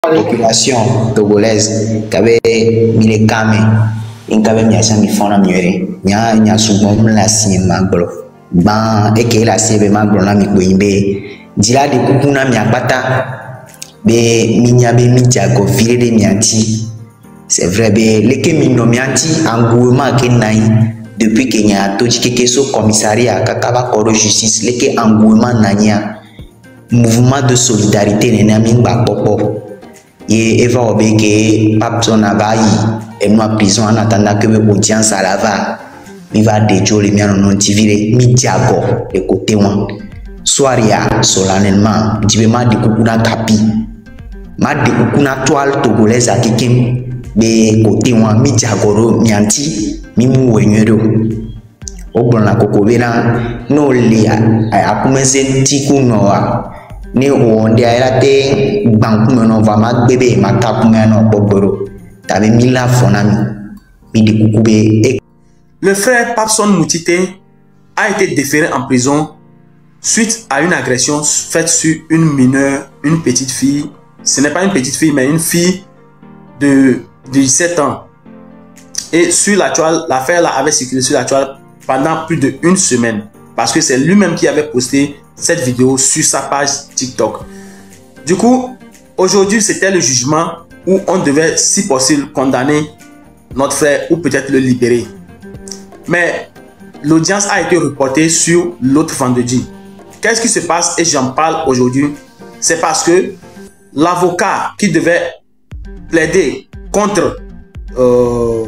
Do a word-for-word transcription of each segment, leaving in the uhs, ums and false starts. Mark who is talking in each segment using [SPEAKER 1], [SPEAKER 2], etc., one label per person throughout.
[SPEAKER 1] population togolaise qui avait mis les caméras, il avait mis à mi fona mieux, nya nya souvent la si maglo, ban et que la si be maglo na mi koimbe, dila de kukuna mi abata, be minya be mi jago vire de mianti, c'est vrai be leke mi no mianti engouement ke nai depuis que nya to chike so commissariat kakaba koro justice leke engouement nanya mouvement de solidarité nena mi ba popo. Et Eva Obeke, Papson Abayi, et moi prison en attendant que l'audience à la va. Il va déjouer les miens non tivire, mi diago, les côtés moi. Soiria, solennellement, divement de Kukuna Kapi. Ma de Kukuna toile togolaise à quelqu'un, de côté moi, mi diagoro, mianti, mi mouenero. Au bon la cocovena, no lia, a commencé tiku noa. Ni on dit à te banque non va ma bébé ma cap non boboro t'avais mis la fonami mi de kukube.
[SPEAKER 2] Le frère Papson Moutite a été déféré en prison suite à une agression faite sur une mineure, une petite fille. Ce n'est pas une petite fille mais une fille de dix-sept ans. Et sur la toile, l'affaire là avait circulé sur la toile pendant plus d'une semaine parce que c'est lui-même qui avait posté cette vidéo sur sa page TikTok. Du coup, aujourd'hui, c'était le jugement où on devait, si possible, condamner notre frère ou peut-être le libérer. Mais l'audience a été reportée sur l'autre vendredi. Qu'est-ce qui se passe et j'en parle aujourd'hui? C'est parce que l'avocat qui devait plaider contre euh,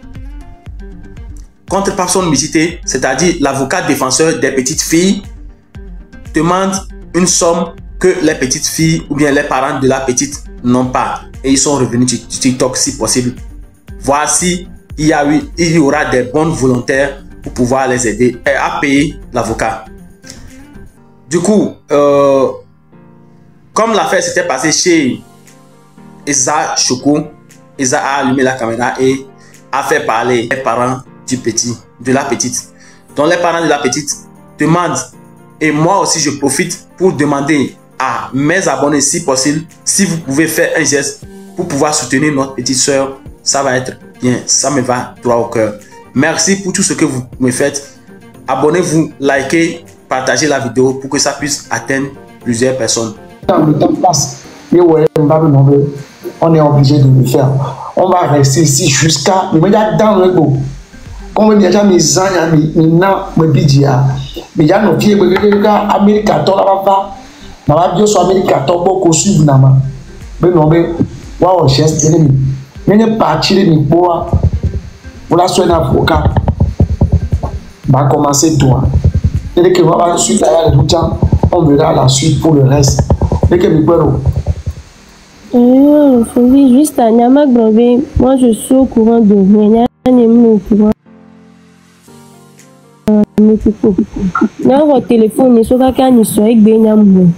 [SPEAKER 2] contre Papson Moutite, c'est-à-dire l'avocat défenseur des petites filles, demande une somme que les petites filles ou bien les parents de la petite n'ont pas. Et ils sont revenus sur TikTok si possible. Voici, il y, a eu, il y aura des bonnes volontaires pour pouvoir les aider et à payer l'avocat. Du coup, euh, comme l'affaire s'était passée chez Esa Choko, Esa a allumé la caméra et a fait parler les parents du petit, de la petite. Donc les parents de la petite demandent. Et moi aussi, je profite pour demander à mes abonnés, si possible, si vous pouvez faire un geste pour pouvoir soutenir notre petite soeur. Ça va être bien, ça me va droit au cœur. Merci pour tout ce que vous me faites. Abonnez-vous, likez, partagez la vidéo pour que ça puisse atteindre plusieurs personnes.
[SPEAKER 3] Dans le temps passe, on est obligé de le faire. On va rester ici jusqu'à... dans le go. Comme il y a mes amis, mes bidia, mais il y a nos pieds, Amérique quatorze là-bas, ma bio sur Amérique quatorze, beaucoup suivre nama. Mais non, mais, waouh, geste ennemi. Mais ne pas tirer ni bois. Voilà, soit un avocat. Va commencer toi. Et que moi, suite à la temps, on verra la suite pour le reste. Et que mes pères.
[SPEAKER 4] Oui, juste à Nyama Grové, moi je suis au courant de rien, au courant. Non, votre téléphone n'est pas qu'un histoire avec Benyam.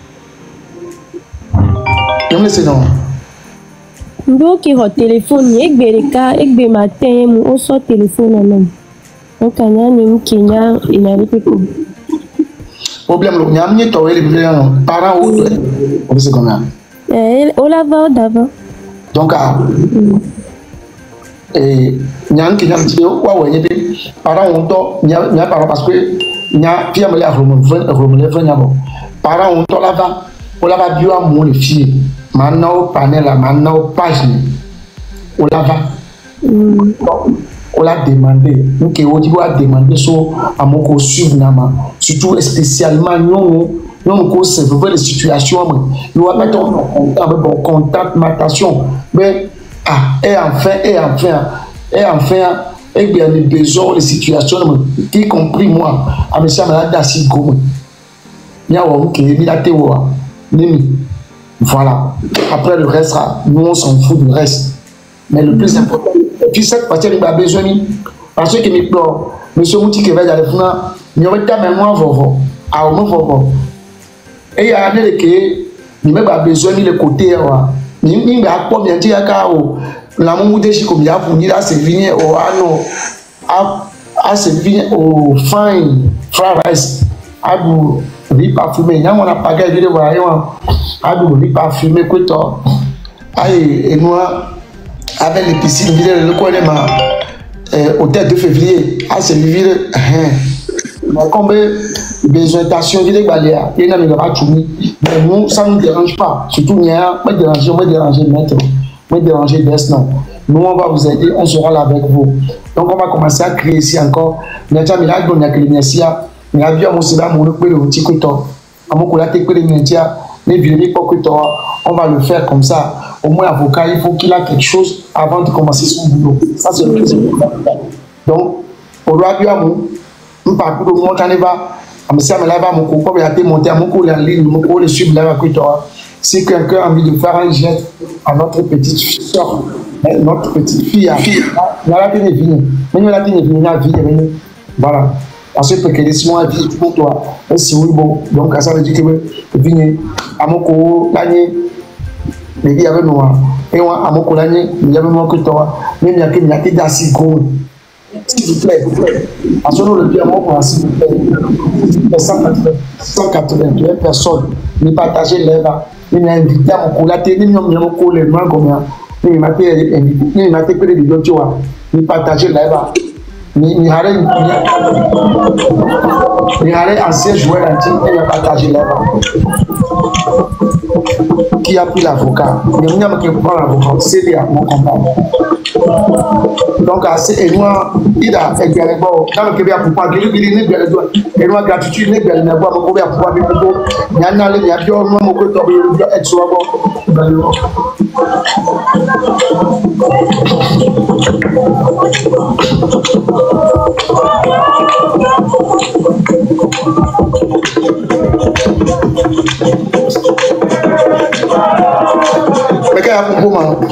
[SPEAKER 3] Comment c'est non?
[SPEAKER 4] Donc, votre téléphone est Bereka, avec des matins, on sort téléphone en même. Donc, il y a un Kenya, il y a des problèmes.
[SPEAKER 3] Problème, il y a un peu de parents ou on sait comment.
[SPEAKER 4] On l'a vu d'avant.
[SPEAKER 3] Donc, et nyang qui nyang tio wa wenye bi para onto nya nya para parce que nya pia me la romo romo le venya bo para onto la va o la va bio amu le fie maintenant panel la maintenant page o la va on l'a demandé donc on dit on a demandé so amoko suivre nama surtout spécialement non non ko c'est vrai les situations nous va mettre en contact matation mais ah, et enfin, et enfin, et enfin, et bien les besoins, les situations, y compris moi, à M. Amalada Sigoum. Il y a un qui est là, voilà. Après le reste, nous on s'en fout du reste. Mais le plus important, et puis cette partie, il a besoin, parce que mes plans, M. Mouti qui va dans le fond, il y a un mémoire, vovo, à un moment, et il y a un qui a besoin de le côté, ni a pas bien dire la moudé comme il y a pour dire c'est venu au ano à c'est venu au fine fried rice à du riz parfumé. Il y a mon appareil de voyant à du riz parfumé que toi Aïe, et moi, avec les piscines, le coin de ma hôtel de février, à ce vivre, mais comme besoin d'action, il est balayé, il n'a pas tout mis. Mais nous, ça ne nous dérange pas. Surtout, il n'y a pas de déranger, on va déranger maître, on va déranger Desna. Nous, on va vous aider, on sera là avec vous. Donc, on va commencer à créer ici encore. Il y a déjà mis là, il y a que les Messia, il y a bien mon sida, mon peu de petit couteau. À mon collègue, il y a les médias, les vieux couteaux. On va le faire comme ça. Au moins, l'avocat, il faut qu'il ait quelque chose avant de commencer son boulot. Ça, c'est le plus important. Donc, au droit du amour, nous parcours de mon caneva, à monsieur Amelava, mon coco, il a été monté à mon cours en ligne, mon cours, le suivre là, si quelqu'un a envie de faire un geste à notre petite soeur, notre petite fille, il a bien venu. Mais il a bien venu, il a bien venu. Voilà. Parce que quelqu'un dit, moi, vie pour toi. Et si oui, bon, donc, ça veut dire que venu à mon cours, l'année. Mais il y avait moi, et moi, à mon collègue, il y avait moi que toi, même il y a qu'il y a qu'il y a six gros. S'il vous plaît, à ce moment le bien moi, s'il vous plaît, cent quatre-vingt-deux personnes, ne partagez l'œuvre, il m'a invité à mon collègue, il m'a mon collègue, il m'a invité, il m'a fait que les vidéos, tu vois, il partagez l'œuvre. Il y a un ancien joueur entier et il a partagé l'œuvre. Qui a pris l'avocat? Il y a un qui prend l'avocat, c'est bien mon compagnon. Donc, et moi, il a fait bien les bords. Dans le Québec, pour pas dire qu'il est bien les doigts. Et moi, gratitude, il est bien les doigts. Mon copain, pour pas dire que il y a un aller, il y a bien un mon copain, il y a un soir. Mais qu'est-ce qu'il y a pour moi?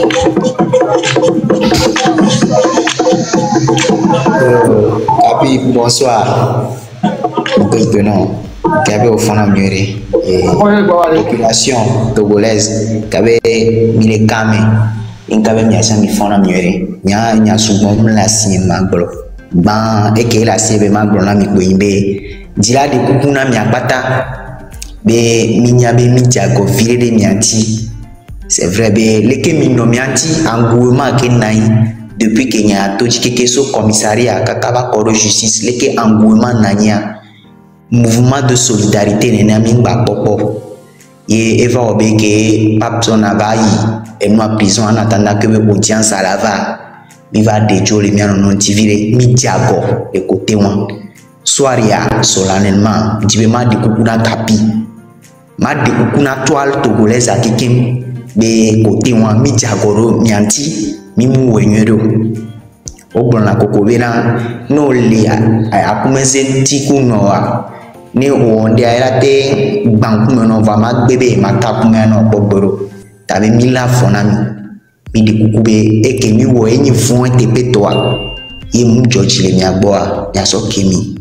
[SPEAKER 1] Abi, bonsoir. Donc, non, qui avait au fond la mûrie. Population togolaise, qui avait mis les caméras, il avait mis à mi fond la mûrie. Il y a un souvent la signe maglo. Ban, et que la signe maglo la mi goimbe. Dila de kukuna mi akbata. Be minyabe mi diago viré de mianti. C'est vrai, be leke mi no mianti engouement ke nai. Depuis qu'il y a tout ce commissariat, kakaba koro justice, leke engouement nania, mouvement de solidarité nena mingba popo. Et Eva Obeke, Papson Avaï, et moi prison en attendant que me audience à la va, mi va déjouer les miens non tivire, mi diago, de côté moi. Soiria, solennellement, dibema de kukuna kapi, ma de kukuna toile togolaise à kikim, de côté moi, mi diagoro, mianti. Mimu wenyero obon la kokobena no lia a commencer tiku noa ni onde ayate banku meno va magbebe makapu meno boboro tabe mila fonami mi de kukube e ke mi wo enyi fon te petoa e mu George le mi agboa ya so kemi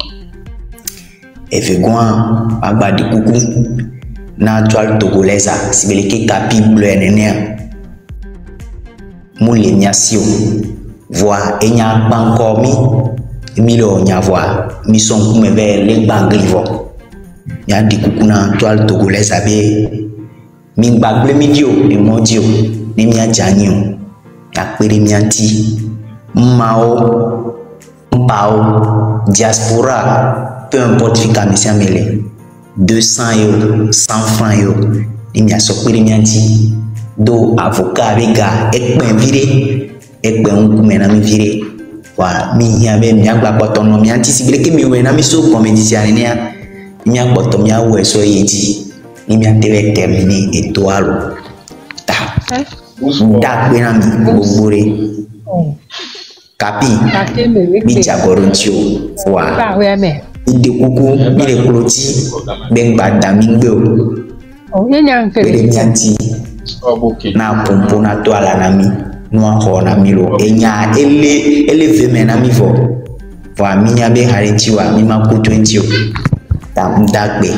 [SPEAKER 1] e fe gwan agba de kuku na toile togolaise sibeleke kapi bleu enenia Moulé Niasio, voix et nya bankomi, milo nya voix, mission comme vers les banglivo. Nya di kukuna toile togolaise abe, min bagle midio, et modio, ni mia janio, ya peri mianti, mao, mpao, diaspora, peu importe fika misia mele, deux cents yo, cent francs yo, ni mia so peri mianti. Do avocat vega ekpen viré ekpen unkume na mi viré wa mi yabe mi agba poto no mi anti sibile ke mi we na mi so comédien ni a mi agboto mi awo eso yeti ni mi atele terminer étoile ta da pe na mi gbore kapi mi jagoroncho wa ide kuku mi le kloti bengba damingbe o nyanya ke mi anti na pompo na to ala na mi no ho na mi lo enya ele ele veme na mi vo vo mi nya be hariti wa mi ma ku twenty o ta ndagbe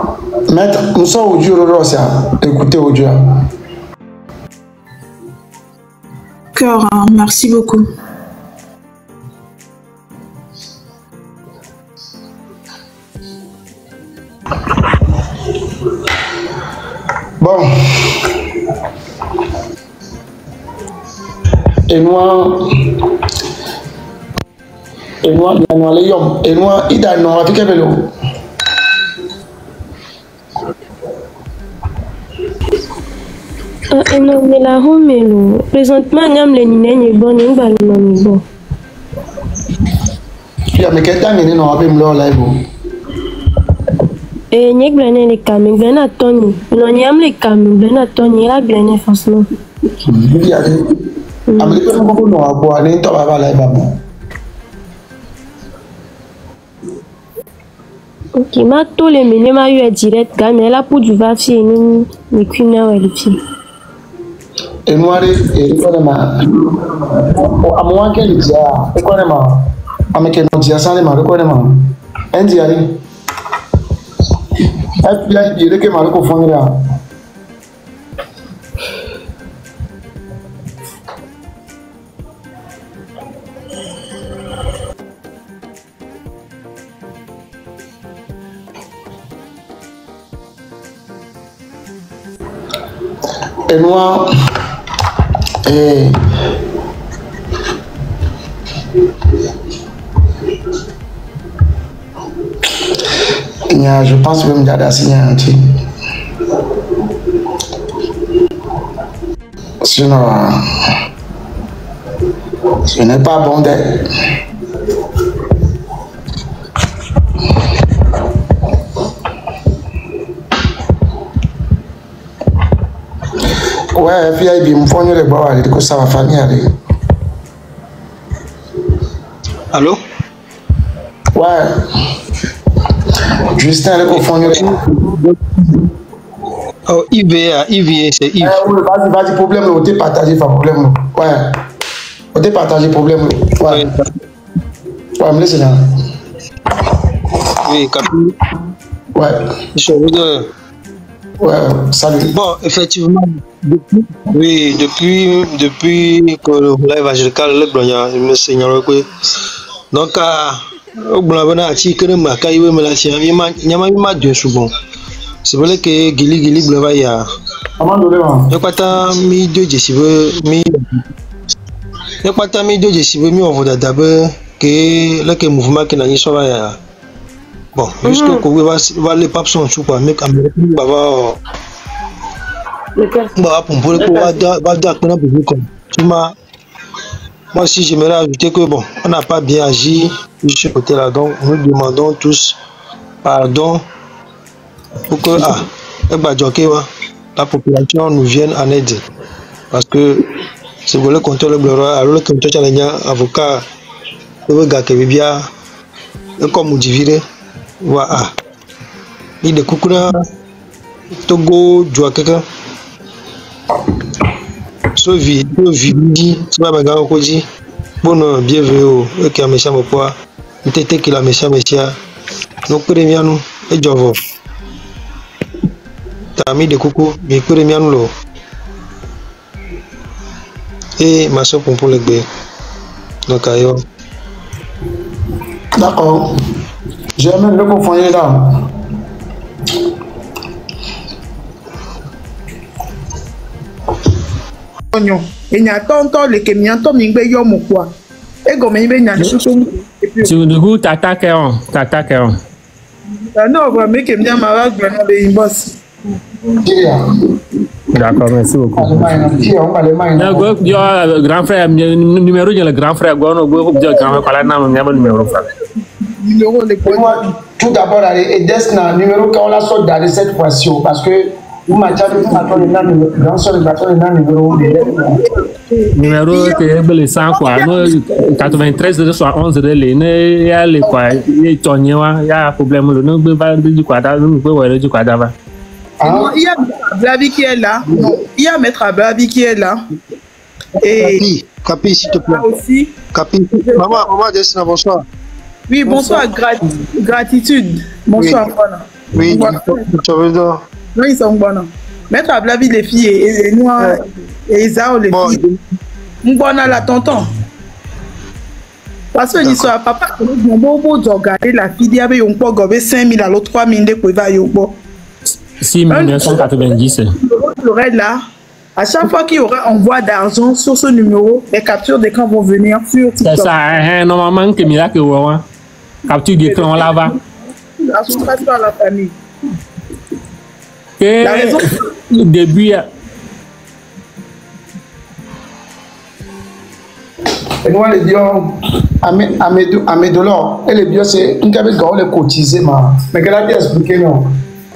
[SPEAKER 3] Maître, nous sommes au Dieu, écoutez au Dieu.
[SPEAKER 5] cœur. Hein. Merci beaucoup.
[SPEAKER 3] Bon. Et moi, et moi, et moi, les hommes, et moi, il a non avec vélo.
[SPEAKER 4] Et non, mais la home, présentement, nous avons les nines, bon, nous avons les bon.
[SPEAKER 3] Il y a mes quêtes, mais non, avec moi, là, bon.
[SPEAKER 4] Et nous avons les camions, nous avons Tony. Nous avons les camions, nous avons Tony, là, nous avons forcément.
[SPEAKER 3] Il y a des. Américains sont beaucoup non à boire, les temps avant là, bon.
[SPEAKER 4] Ok, ma tous les menus m'a eu direct, mais là pour du va fier nous, les cuisines ouais les filles.
[SPEAKER 3] Et moi et quoi de ma, à moi qu'elle dit ah, et quoi de ma, à mes qu'elle nous dit ça les ma, quoi de ma, un diari. Et puis là il dit que ma le confondre là. Et moi, et je pense même qu'il y a signé un petit. Sinon, ce n'est pas bon d'être. Ouais, puis il me faut les bois, que ça va finir.
[SPEAKER 6] Allô?
[SPEAKER 3] Ouais. Justin, le confondre.
[SPEAKER 6] Oh, I V A, I V A, c'est Yves.
[SPEAKER 3] Oui, vas-y, vas-y, problème, on t'a partagé, pas problème. Ouais. On t'a partagé, problème. Ouais. Ouais, me laisse là.
[SPEAKER 6] Oui, Capi.
[SPEAKER 3] Ouais.
[SPEAKER 6] Je veux dire.
[SPEAKER 3] Ouais, salut.
[SPEAKER 6] Bon, effectivement, depuis, oui, depuis, depuis que le live évangélical, je me signale que. Donc, au bout de la vie, que le macaï, me l'a dit, il y a même deux souvent. C'est vrai que Gili Gili Blava y a. Il n'y a pas tant mis deux décibels, il n'y a pas tant mis deux décibels, mais on va d'abord que le mouvement qui n'a pas soit bon, jusqu'à ce que les papes sont chou, mais quand même, on va bah pour pour pour va va d'accord tu m'as moi aussi j'aimerais ajouter que bon on n'a pas bien agi de ce côté là, donc nous demandons tous pardon pour que ah la population nous vienne en aide, parce que si vous voulez compter le bleu alors que tu as un avocat le gars qui vient comme vous dites voilà il est coucou Togo joie quelqu'un so vi so vi dit ça va gagner quoi dit bon bienvenue au qui a méchant mon poids peut-être qu'il a méchant méchant nous premier nous et jovo t'as mis de coucou mais premier nous lo et ma soeur pour le bé donc ayo
[SPEAKER 3] d'accord j'ai même le confondre là.
[SPEAKER 7] Et n'y a tant de que n'y a tant de yo mon quoi. Et comme il y a des choses.
[SPEAKER 8] Tu du coup t'attaques on, t'attaques on.
[SPEAKER 7] Non, vraiment que m'y a marre de les boss.
[SPEAKER 8] D'accord, merci beaucoup. Le grand frère numéro le grand frère gono go go grand frère là na m'y numéro frère.
[SPEAKER 7] Numéro les
[SPEAKER 3] tout d'abord et desna numéro qu'on la sorte dans cette fois-ci parce que vous m'avez
[SPEAKER 8] numéro que les cent quoi quatre-vingt-treize deux cent onze de l'année il y a les quoi il y a problème le nom de va du quoi nous peut voir du quoi d'avant
[SPEAKER 7] il y a Blavi qui est là il y a maître Blavi qui est là
[SPEAKER 6] et Capi s'il te plaît
[SPEAKER 7] aussi
[SPEAKER 6] Capi maman maman Desna bonsoir.
[SPEAKER 7] Oui bonsoir gratitude bonsoir voilà
[SPEAKER 6] oui tu veux dire
[SPEAKER 7] non, ils sont bons. Maître Ablavi, les filles, et nous, et Isao, les filles. Mbona la tonton. Parce que l'histoire, papa, on va regarder la fille, il y avait un peu cinq mille à l'autre trois mille de quoi il y a
[SPEAKER 8] six mille neuf cent quatre-vingt-dix.
[SPEAKER 7] Là, à chaque fois qu'il y aura envoi d'argent sur ce numéro, les captures d'écran vont venir sur TikTok.
[SPEAKER 8] C'est ça, hein, normalement, que Mila que ouais, capture d'écran là-bas.
[SPEAKER 7] La soustraction à la famille.
[SPEAKER 8] Et
[SPEAKER 7] La raison.
[SPEAKER 8] Le début.
[SPEAKER 3] Et moi, les biens, à mes dollars, et les biens, c'est une cabine qui a cotisé, mais qu'elle a bien expliqué, non.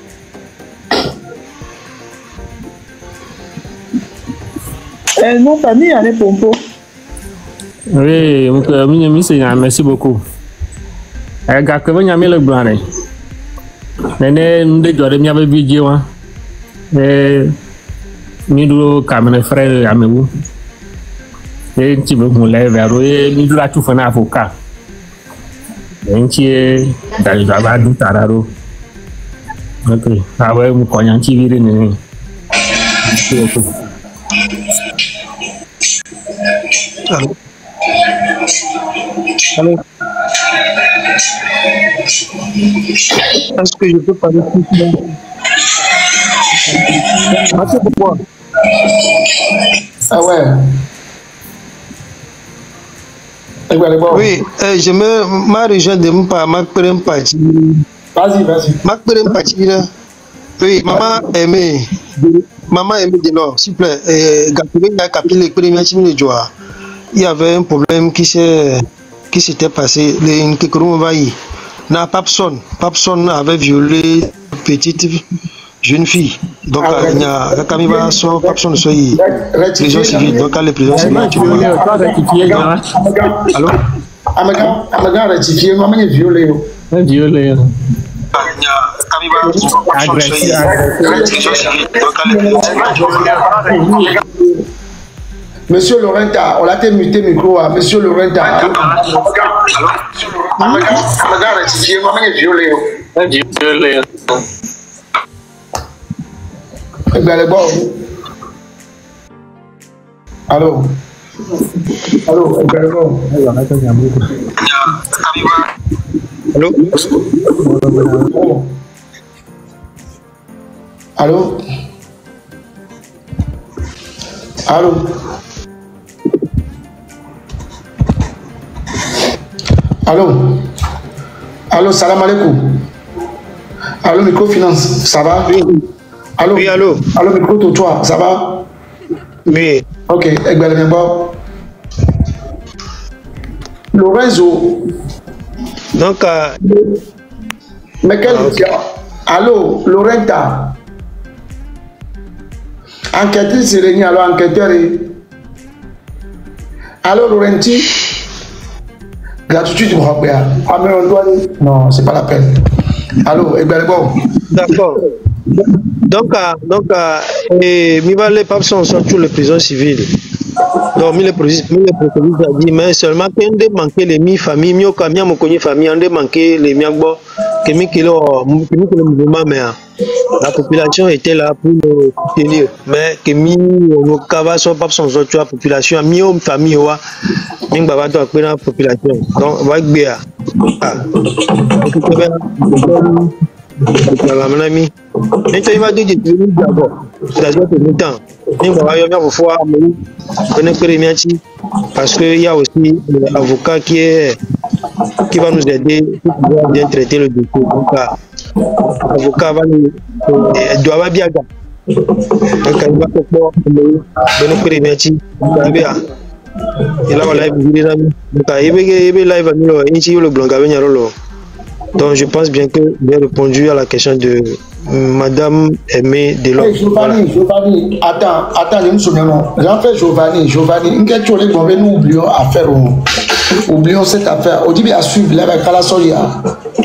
[SPEAKER 7] Eh, non, famille, elle est pompo.
[SPEAKER 8] Oui, merci beaucoup. Regarde, que vous avez le blanc. Mais nous devons faire une vidéo. Et nous devons faire frère à vous. Et tu veux me lever vers eux, et nous devons tout faire un avocat. Et tu es dans le travail du tararo. Ok, ah ouais, vous connaissez un petit virus.
[SPEAKER 6] Allô? Allô? Est-ce que je peux parler plus tard? Merci beaucoup.
[SPEAKER 3] Ah ouais.
[SPEAKER 6] Oui, euh, je me ma région de Mpa, ma première partie.
[SPEAKER 3] Vas-y, vas-y.
[SPEAKER 6] Ma première partie là. Oui, maman aimée. Maman aimée de l'or, s'il vous plaît. Euh, Gapilé, il y a Capilé, premier chimie de joie. Il y avait un problème qui s'est qui s'était passé. Les Nkekourou Vaï. Na Papson. Papson avait violé une petite jeune fille. Donc, il y a Kamiba son Papson soy prison civile. Donc, les prisons civiles. Allô?
[SPEAKER 3] Amagan, Amagan rectifié, maman est violée.
[SPEAKER 8] Violé.
[SPEAKER 3] Monsieur Lorenta, on a été muté micro à Monsieur Lorenta. Allô? Amagan, Amagan rectifié, maman est violée.
[SPEAKER 8] Violé.
[SPEAKER 3] Eh bien, les bords. Allô? Allô? Eh bien, les bords.
[SPEAKER 6] Allô?
[SPEAKER 3] Allô? Allô? Allô? Allô, salam alaikum. Allô, microfinance, ça va?
[SPEAKER 6] Oui.
[SPEAKER 3] Allô?
[SPEAKER 6] Oui, allô?
[SPEAKER 3] Allô, micro toi, ça va?
[SPEAKER 6] Oui.
[SPEAKER 3] Ok, également bon. Lorenzo.
[SPEAKER 6] Donc, euh...
[SPEAKER 3] mais quel... Ah, okay. Allô, Lorenta. Enquêteur, c'est le alors enquêteur. Allô, Laurenti. Gratitude, mon frère. Ah, mais on doit... Non, c'est pas la peine. Allô, également bon.
[SPEAKER 6] D'accord. Donc, euh, donc, euh, et, les papes sont sur les prisons civiles. Donc, les polices ont dit, mais seulement qu'on a manqué les mi familles, mieux qu'à mieux connu famille, on a manqué les miagbo, que mi kilo, que mi le mouvement, mais la population était là pour le soutenir. Mais que mi le cava sont pas son sur la population, mi homme famille wa, mi baba doit prendre la population. Donc, va bien. Ah. Mon ami, maintenant il va dire que tu es d'abord. C'est-à-dire que maintenant, il va y avoir une fois parce qu'il y a aussi l'avocat qui est qui va nous aider pour pouvoir bien traiter le dossier. Donc, l'avocat va nous doit avoir bien. Donc, il va pouvoir nous permettre il a la live donc il va live le blanc avec Nyarolo. Donc je pense bien que j'ai répondu à la question de Madame Aimée Delors.
[SPEAKER 3] Hey, Giovanni, voilà. Giovanni, attends, attends, je me souviens. J'en fais Giovanni, Giovanni, une question que nous oublions à faire. Oublions cette affaire. On dit à suivre là avec la Solia.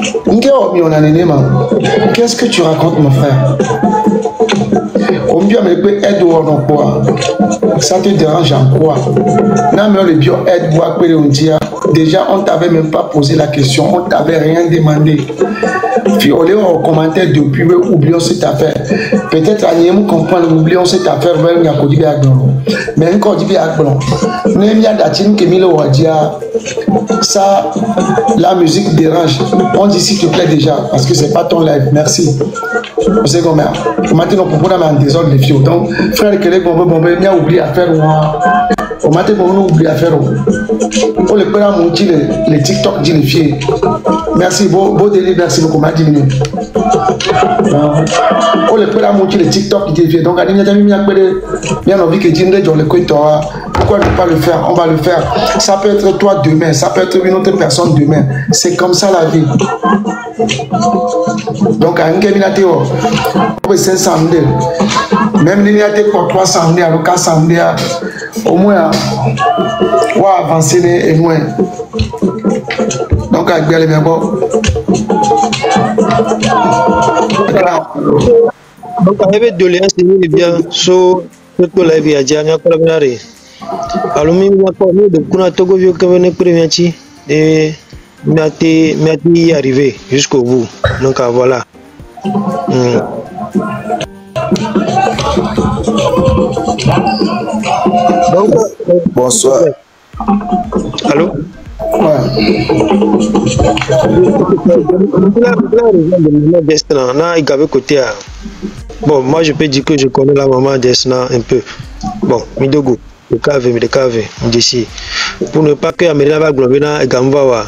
[SPEAKER 3] Qu'est-ce que tu racontes, mon frère? On dit mais peut aide ou en quoi? Ça te dérange en quoi? Non mais le bio aide ou à quoi on dit? Déjà on t'avait même pas posé la question, on t'avait rien demandé. Puis on est en commentaire depuis oublions cette affaire. Peut-être à Niamou comprendre oublions cette affaire vers Nyakodi Biagnon. mais encore dit bien blanc ne mia datine que mille wadia ça la musique dérange on dit s'il te plaît déjà parce que c'est pas ton live merci c'est comme ça maintenant pour prendre un désordre les filles donc frère que les bombes bombes mia oublié à faire moi au matin bon on oublie à faire on le prend mon les les TikTok dit les filles merci beau beau délire merci beaucoup m'a diminué on le prend mon les TikTok dit les filles donc à n'y a jamais bien bien envie que Dieu ne le coït pourquoi ne pas le faire on va le faire ça peut être toi demain ça peut être une autre personne demain c'est comme ça la vie donc à un cabinet on cinq cent mille même il y a des pour trois cent mille à quatre cent mille au moins on va avancer et moins donc avec bien les mêmes
[SPEAKER 6] donc avec de l'air c'est bien so tout la vie à dire n'a pas la vie alors même moi quand nous de kuna togo vieux que venez premier chi et m'ati m'ati arrivé jusqu'au bout donc voilà mm. Donc,
[SPEAKER 5] bonsoir.
[SPEAKER 6] Allô?
[SPEAKER 3] Ouais.
[SPEAKER 6] Bon, moi je peux dire que je connais la maman d'Esna un peu. Bon, Midogo, le cave, mais le cave, d'ici. Pour ne pas que Amélie va globena et Gambawa.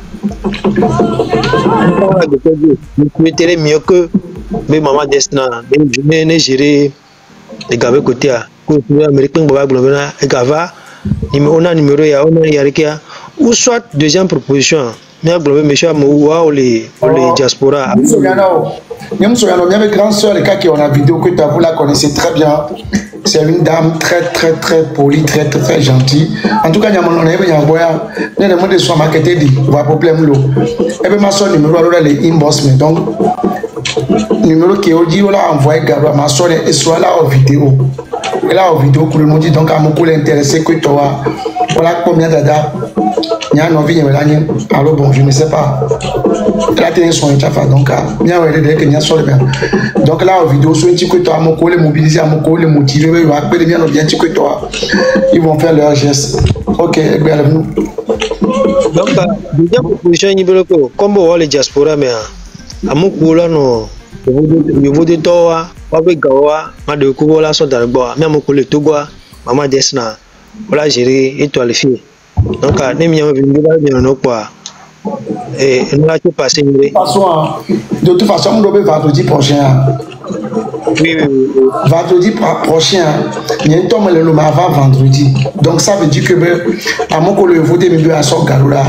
[SPEAKER 6] Je mettrais mieux que mes mamans d'Esna. Je n'ai géré les gars côté à américain globena et Gava. On a numéro ya on a yarikia ou soit deuxième proposition mais à globe monsieur Moua ou les ou les diaspora
[SPEAKER 3] nous sommes nous sommes avec grande sœur les cas qui ont la vidéo que vous la connaissez très bien c'est une dame très très très polie très très, très gentille en tout cas il y a mon on est bien voyant les demandes de soins marketé dit va problème l'eau et bien ma soeur numéro alors les inbox mais donc numéro qui est dit on l'a envoyé Gabra ma soeur et soit là en vidéo et là en vidéo pour le monde donc à mon collègue intéressé que toi voilà combien d'ada il y a un envie alors bon je ne sais pas là tu es son chafa donc il y a un que il y a sur le bien donc là en vidéo sur un petit que toi mon collègue mobilisé à mon collègue motivé il va appeler bien bien petit que toi ils vont faire leur geste ok bien nous
[SPEAKER 6] donc déjà proposition ni bloco comme on les diaspora mais à mon collègue non je vous dis toi avec Gawa ma de Kubola sont dans le bois mais mon collègue Togo maman Desna voilà gérer étoile fille donc à ne m'y a venu là non quoi et nous a tout passé de
[SPEAKER 3] toute façon on doit vendredi prochain
[SPEAKER 6] oui
[SPEAKER 3] vendredi prochain il y a un temps le nom avant vendredi donc ça veut dire que à mon collègue voter mais à son garoula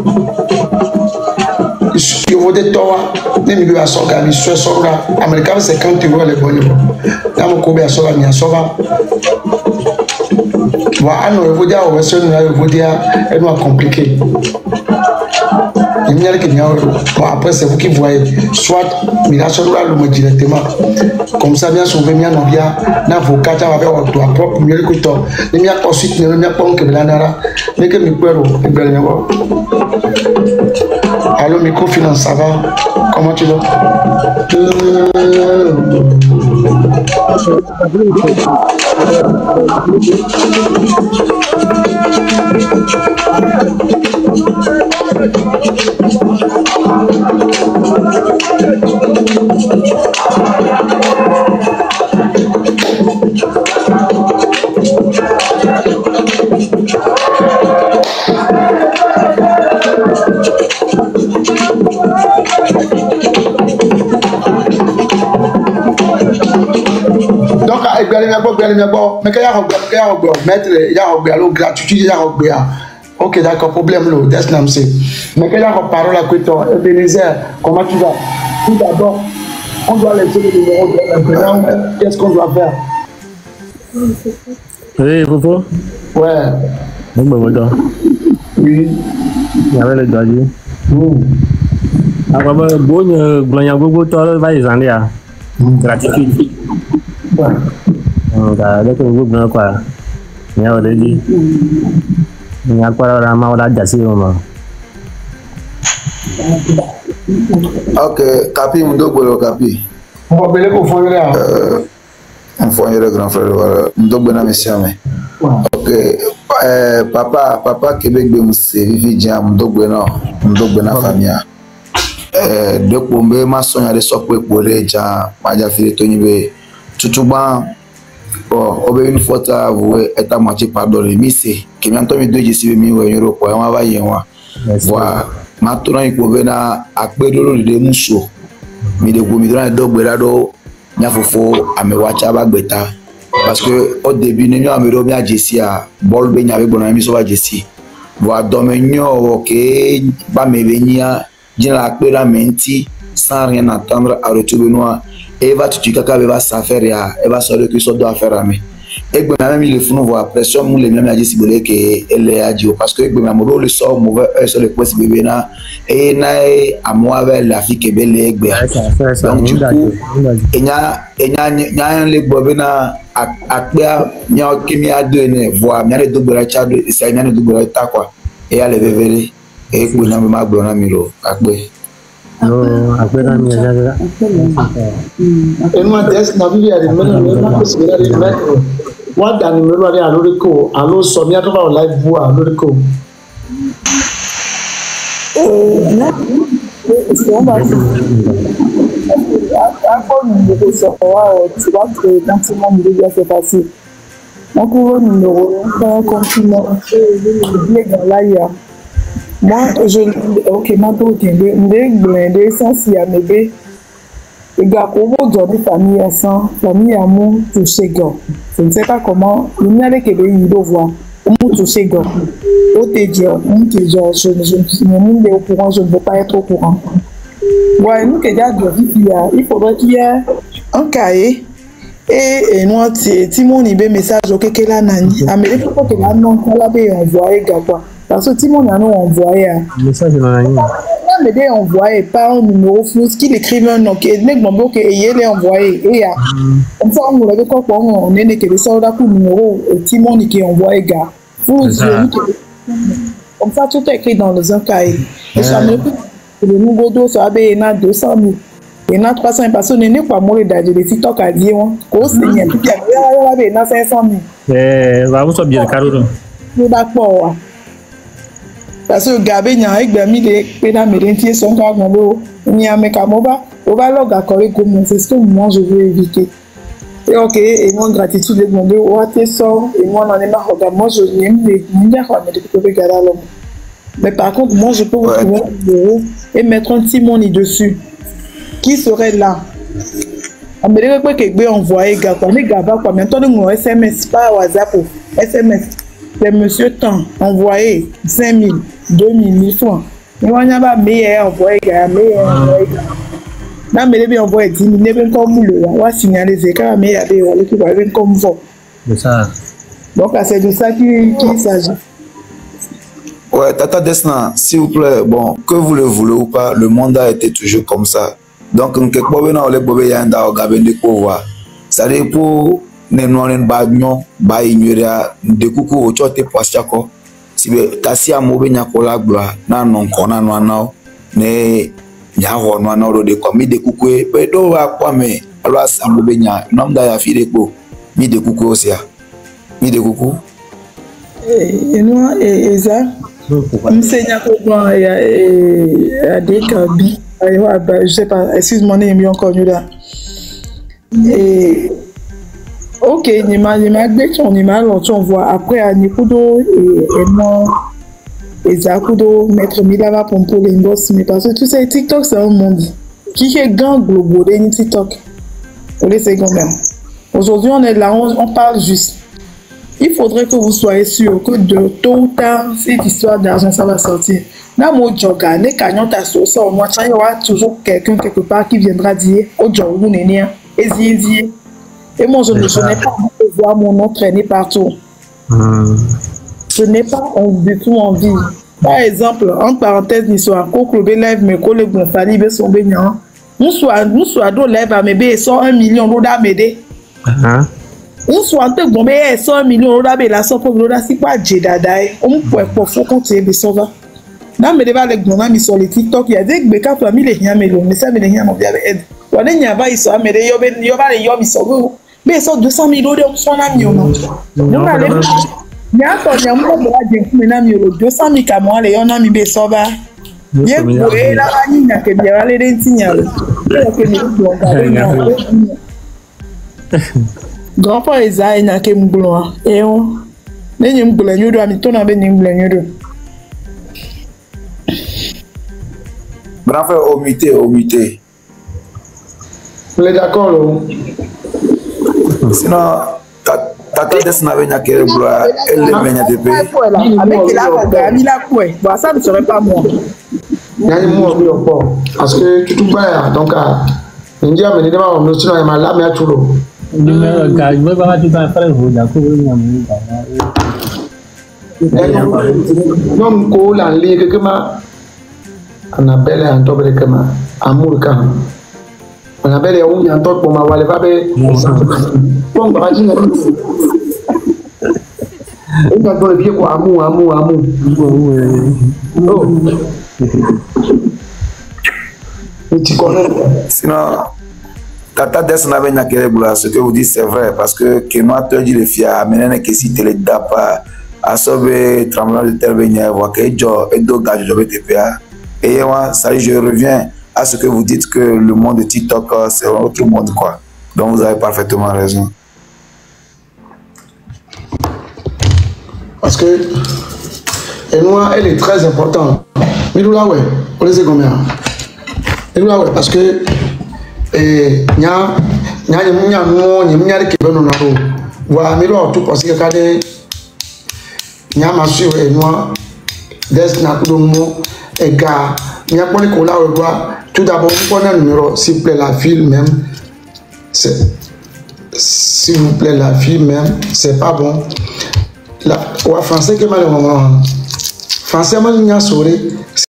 [SPEAKER 3] je vote toi ne mi ba so ga mi so so ra america cinquante euros le bonne na mo ko be so ga mi so ba wa ano vote a o so na vote a e no compliqué il n'y a que bien bon après c'est vous qui voyez soit migration là le directement comme ça bien sauver bien non bien na avocat avec votre propre mieux que toi il n'y a ensuite ne n'y a pas que blanara mais que mi puero e belle moi allô microfinance ça va comment tu vas donc avec bien bien bon bien bien bon mais qu'il y a qu'il y a mettre il y a le gratuit il y a ok d'accord problème là that's not say mais qu'il y a parole à côté Ebenezer comment tu vas tout d'abord on doit laisser le numéro de l'imprimant qu'est-ce qu'on doit faire
[SPEAKER 8] oui Popo
[SPEAKER 3] ouais
[SPEAKER 8] bon ben voilà
[SPEAKER 3] oui
[SPEAKER 8] il y avait le dossier apa ba bonne glanya gogo to va les années à gratuit
[SPEAKER 3] ouais
[SPEAKER 8] enggak ada tuh gue bilang apa ya udah di ini aku orang mau aja sih mama
[SPEAKER 5] ok kapi mundo bolo kapi
[SPEAKER 3] on va bele ko fo là
[SPEAKER 5] Un fois, il y a le grand frère. Donc, ben, monsieur, mais. Ok. Euh, papa, papa, Québec, ben, c'est Vivi Jam. Donc, ben, non. Donc, ben, la famille. Euh, donc, bon, ben, ma soeur, elle est sortie pour les gens. Ma dia fille, Tony, ben, tout tout bon. Bon, on veut une fois avouer, et à moitié pardonné. Mais c'est que maintenant, mes deux, je suis venu en Europe. On va y aller. Voilà. Maintenant, il faut venir à Pédolo de Mousso. Mais de Goumidran et d'Oberado. Il faut à me watcher avec Beta parce que au début nous avons mis à Jessie à bol ben avec bon ami sur Jessie voir domenio ok ba me venir dire la clé la menti sans rien attendre à retourner noir et va tu kaka va ça faire ya et va sortir que ça doit faire à me et ben même il faut nous voir pression nous les mêmes à Jessie bolé que elle est à Dio parce que ben mon le sort mauvais sur le poste bébé na et na à moi avec la fille qui belle et donc du coup et nya et nya nya les bobena akpea nya kimi a deux ne voir nya le double chat de c'est nya le double ta quoi et elle est véré et que na ma blona miro akpe
[SPEAKER 8] no akpe na mi ya
[SPEAKER 3] et moi des na vie aller mais na possible de mettre moi dans numéro aller à l'orico allo somia to va live voir l'orico
[SPEAKER 9] euh là c'est on va encore numéro sur tu vois que quand tu m'as dit c'est facile encore numéro un compliment bien dans là il y a moi je ok moi tout bien des blindés sans si à bébé les gars comment donner famille sans famille amour toucher gars je ne sais pas comment il y a des québécois il doit voir comment toucher gars au te dire on te dire je je ne au courant je ne veux pas être au courant. Ouais, nous, il faudrait qu'il y ait un cahier et nous, Timon, il y a un message auquel il y a un nani. Mais il faut que là, non, on l'a envoyé, parce que Timon a envoyé un
[SPEAKER 8] message.
[SPEAKER 9] Mais il a envoyé par un numéro flou, qu'il écrive un nom, qu'il est envoyé. Et comme ça, on l'avait quoi, on est que le soldat pour numéro, Timon qui est envoyé, gars. Comme ça, tout est écrit dans le cahier. Et ça me le nouveau dos ça il y a deux cent mille il y a trois cents personnes n'est pas mourir d'ailleurs les TikTok à dire qu'on signe tout il y a cinq cent mille
[SPEAKER 8] eh va vous soit bien carré
[SPEAKER 9] d'accord parce que Gabé n'y a avec des milliers pédales médentiers sont quand on n'y a mais comme on va on va leur accorder comme c'est ce que moi je veux éviter et ok et moi gratitude les demander où t'es sort et moi on en est marre moi je n'aime ni dire quoi mais de peux regarder l'homme. Mais par contre, moi, je peux vous trouver un numéro et mettre un petit money dessus. Qui serait là? On me dirait que quelqu'un envoyé, gars, on est gaba, quoi. Maintenant, nous S M S, pas WhatsApp, S M S. C'est monsieur Temps, envoyé cinq mille, deux mille, mille francs. Nous, on a pas meilleur envoyé, gars, meilleur envoyé. Non, mais les envoyé dix mille, les comme le, on va signaler les écarts, mais il y a des gens qui vont comme vous.
[SPEAKER 8] C'est ça.
[SPEAKER 9] Donc, c'est de ça qu'il s'agit.
[SPEAKER 5] Ouais, Tata Desna, s'il vous plaît, bon, que vous le voulez ou pas, le monde a été toujours comme ça. Donc, quelque part, on a les y a un gabin de pouvoir. C'est-à-dire pour ne nous en bagnon, ba ignorer de coucou au chote pour chako. Si vous tassi à mauvais nyakola gloire, nan non kona no na ne nyaho no na de quoi mi de coucou e do va quoi mais alors ça mauvais nya nom da ya fi de ko mi de coucou aussi mi de coucou
[SPEAKER 9] et nous et ça Msenya Koban a des cabis. Je sais pas, excuse-moi, il y a encore mieux là. Et ok, il m'a dit que on m'a on voit après à Nikudo et moi et Zakudo mettre Milava pour les boss mais parce que tu sais TikTok c'est un monde qui est grand global de TikTok. Pour les secondes même. Aujourd'hui on est là, on, on parle juste. Il faudrait que vous soyez sûr que de tôt ou tard, cette histoire d'argent, ça va sortir. Dans mon job, les canons ta sauce, au moins, il y aura toujours quelqu'un quelque part qui viendra dire, oh, job, vous n'êtes rien, et zi, et moi, je ne n'ai pas envie de voir mon nom traîner partout. Mm. Je n'ai pas du tout envie. Par exemple, en parenthèse, l'histoire, quand le live, mes collègues vont faire livrer son baignant, nous soit, nous soit, deux live à mes bébés, cent un million d'euros m'aider. On soit en train de cent millions d'euros, la somme pour l'eau, c'est quoi, Jedadaï? On peut pas faut continuer de sauver. Non, mais devant les grands amis sur les TikTok, il y a des bécas pour les gens, mais ça, mais les gens m'ont dit avec aide. On est n'y a pas, ils sont, mais les gens, ils sont, mais ça deux cent mille euros son ami non donc allez nya to nya mo mo ade fún mi na mi o deux cent mille ka mo ale yo na mi be so ba ye ko e la ani na ke bi ale de ntinya lo ke mi do ga grand pa eza na ke mblo e o ne nyi mblo nyodo ami to na be nyi mblo nyodo
[SPEAKER 5] grand frère omité omité
[SPEAKER 3] vous êtes d'accord là?
[SPEAKER 5] Sinon tata desna be nyakere bra elle le menya de paix
[SPEAKER 9] avec la roga mi la quoi bon ça ne serait pas moi
[SPEAKER 3] nani mo bi opo parce que tu tout pas donc ndia me ni ma no sino ma la me atulo
[SPEAKER 8] ni me ga me ba tu ta frère ho ja ko ni am ba
[SPEAKER 3] non ko la li que ma Annabelle en tobre que ma amour kan Annabelle ya un yanto pour ma wale va be bon ba ji na on va dans le vieux quoi amour amour amour oh tu connais
[SPEAKER 5] sinon tata desna be nyakere bra ce que vous dites c'est vrai parce que que moi te dit le fia amener que si tele dapa asobe tremblement de terre venir voir que jo et do gage jo te pa et moi ça je reviens à ce que vous dites que le monde de TikTok c'est un autre monde quoi. Donc vous avez parfaitement raison.
[SPEAKER 3] Parce que et moi elle est très importante. Mais nous là ouais, on les sait combien. Et nous là ouais parce que et nya nya nya mo nya nya ke beno na ro. Voilà, mais là tout parce que quand nya ma suivre et moi des na ko mo et gars nya pour les cola au doigt. Tout d'abord, vous prenez un numéro, s'il vous plaît, la fille même. S'il vous plaît, la fille même, c'est pas bon. La, ouais, français, que mal, français, mal, il y a souri.